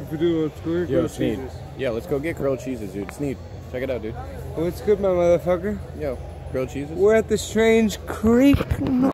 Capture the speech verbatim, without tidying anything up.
If we do, let's go get Yo, grilled Sneed. cheeses. Yeah, let's go get grilled cheeses, dude. Sneed, check it out, dude. What's good, my motherfucker? Yo, grilled cheeses. We're at the Strange Creek.